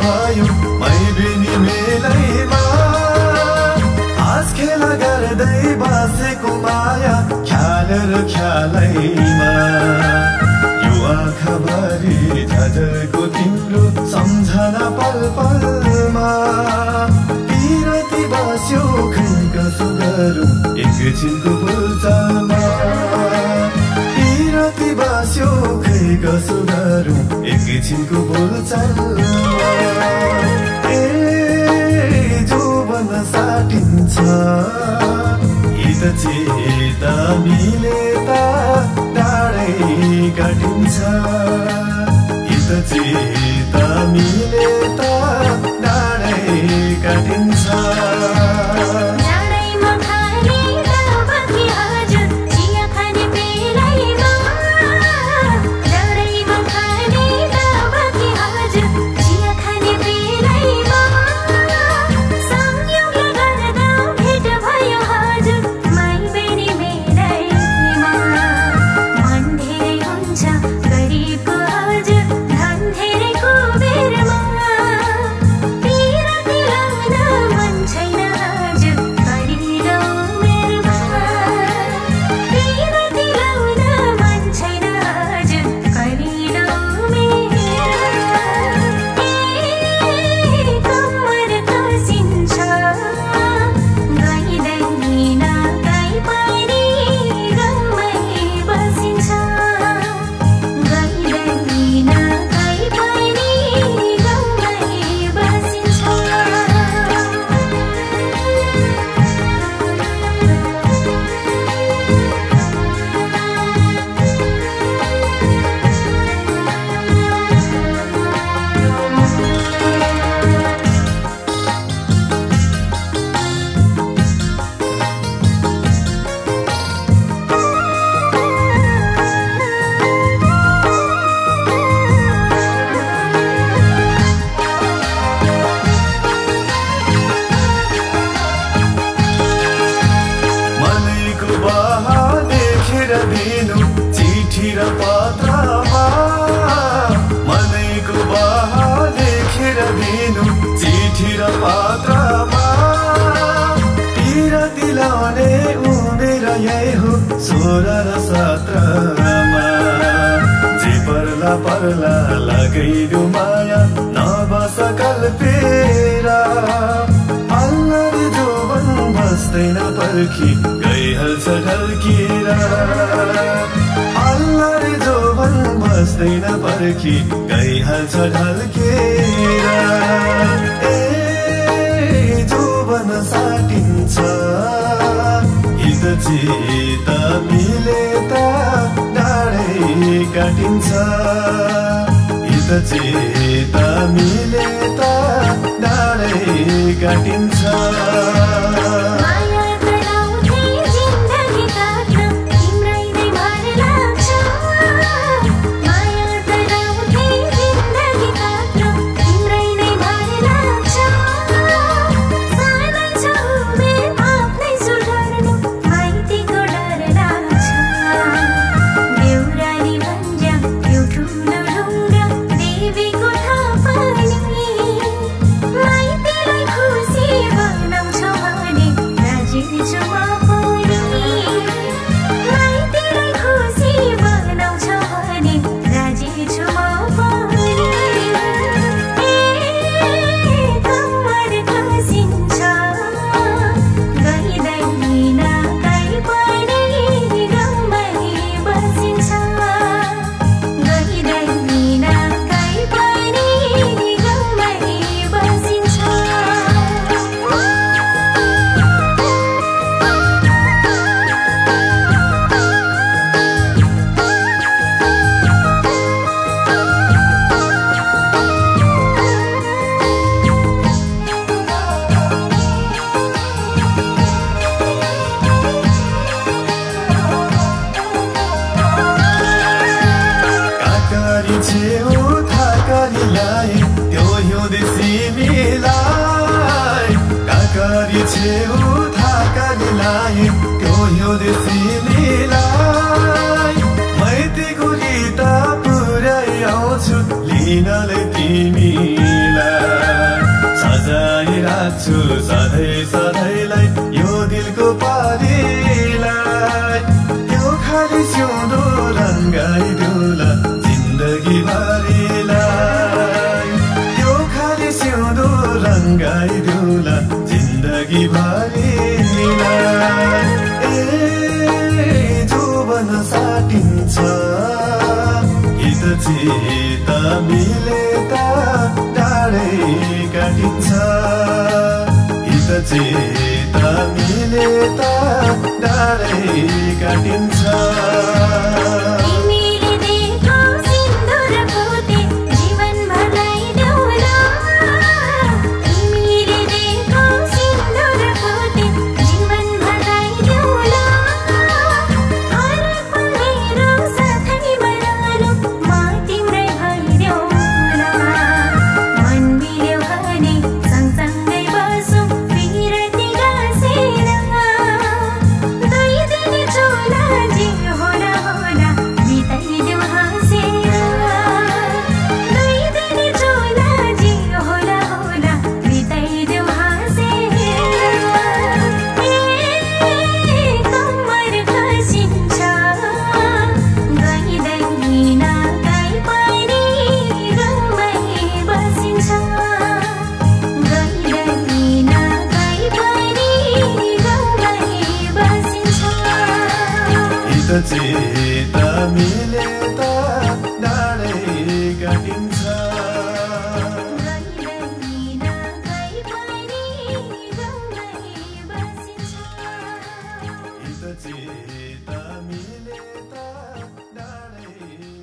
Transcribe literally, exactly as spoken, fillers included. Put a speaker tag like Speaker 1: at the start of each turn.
Speaker 1: भयो माइबेनी मेलैमा आज खेला गर्दै बसेको माया ख्याल र ख्यालैमा यो आँखाभरि झझरको तिम्रो सम्झना पल पलमा पिरती बस्यो खै कसो गरौँ एकछिनको बोलचालमा पिरती बस्यो खै कसो गरौँ एकछिनको बोलचालमा ए जोवन साटिन्छ हित चित मिले त टाढै काटिन्छ हित चित मिले त टाढै काटिन्छ पर्ला लगैरु माया नबस कल्पेरा अल्लर जोवन बस्दैन पर्खी गइहाल्छ ढल्किरा अल्लर जोवन बस्दैन पर्खी गइहाल्छ ढल्किरा ए जोवन साटिन्छ हित चित मिले त टाढै काटिन्छ हित चित मिले त टाढै काटिन्छ लिनले तिमीलाई चित मिले त टाढै काटिन्छ हित चित मिले त टाढै काटिन्छ चित